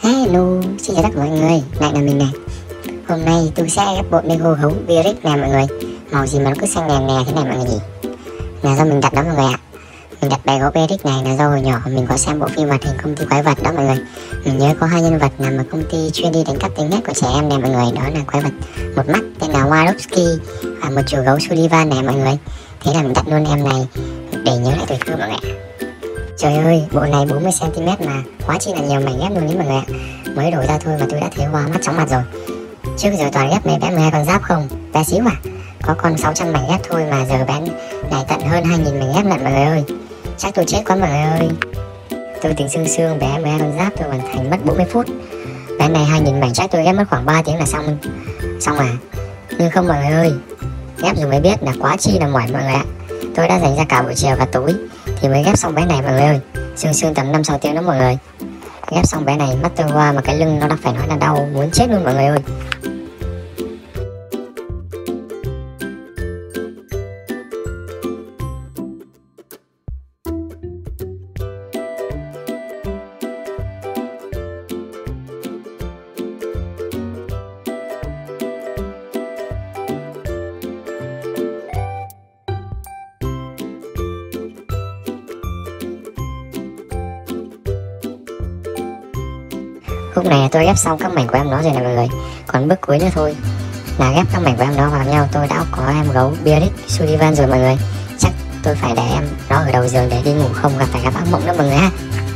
Hello, xin chào tất cả mọi người, lại là mình này. Hôm nay tôi sẽ ghép bộ Lego gấu Beatrix nè mọi người. Màu gì mà nó cứ xanh nè nè thế này mọi người nhỉ? Là do mình đặt đó mọi người ạ. Mình đặt bé gấu Beatrix này là do hồi nhỏ mình có xem bộ phim hoạt hình công ty quái vật đó mọi người. Mình nhớ có hai nhân vật nằm ở công ty chuyên đi đánh cắp tính nét của trẻ em nè mọi người. Đó là quái vật một mắt tên là Swarovski và một chú gấu Sullivan nè mọi người. Thế là mình đặt luôn em này để nhớ lại tuổi thơ mọi người ạ. Trời ơi, bộ này 40cm mà quá chi là nhiều mảnh ghép luôn đấy mọi người ạ. Mới đổi ra thôi mà tôi đã thấy hoa mắt chóng mặt rồi. Trước giờ toàn ghép mấy bé 12 con giáp không, bé xíu à. Có con 600 mảnh ghép thôi mà giờ bé này tận hơn 2000 mảnh ghép lận mọi người ơi. Chắc tôi chết quá mọi người ơi. Tôi tính xương bé 12 con giáp tôi hoàn thành mất 40 phút. Bé này 2000 mảnh chắc tôi ghép mất khoảng 3 tiếng là xong à. Nhưng không mọi người ơi, ghép rồi mới biết là quá chi là mỏi mọi người ạ. Tôi đã dành ra cả buổi chiều và tối thì mới ghép xong bé này mọi người ơi. Xương tầm 5-6 tiếng đó mọi người. Ghép xong bé này mắt tôi hoa mà cái lưng nó đã phải nói là đau muốn chết luôn mọi người ơi. Lúc này tôi ghép xong các mảnh của em nó rồi nè mọi người. Còn bước cuối nữa thôi là ghép các mảnh của em nó vào nhau. Tôi đã có em gấu Beatrix Sullivan rồi mọi người. Chắc tôi phải để em nó ở đầu giường để đi ngủ không gặp phải gặp ác mộng nữa mọi người ha.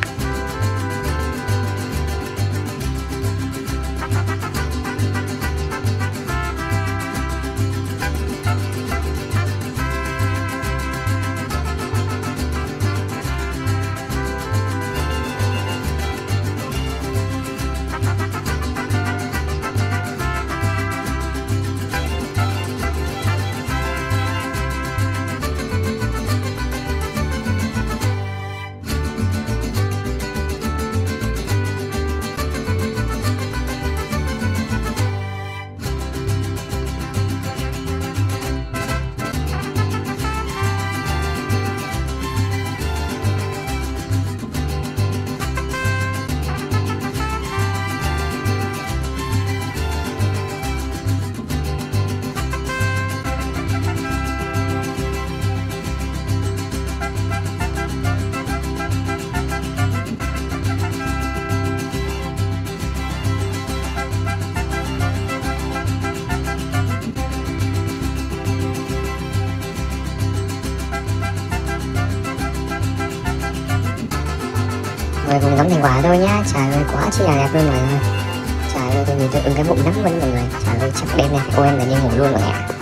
Mọi người cùng ngắm thành quả thôi nhá. Trời ơi quá chi là đẹp luôn mọi người. Trời ơi tôi nhìn tôi ưng cái bụng lắm luôn mọi người. Trời ơi chắc đêm nay phải cô em là đi ngủ luôn mọi người ạ.